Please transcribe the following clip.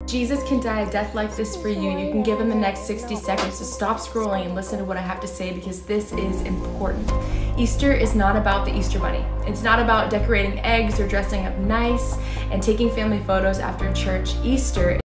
Jesus can die a death like this for you. You can give him the next 60 seconds to stop scrolling and listen to what I have to say, because this is important. Easter is not about the Easter Bunny. It's not about decorating eggs or dressing up nice and taking family photos after church. Easter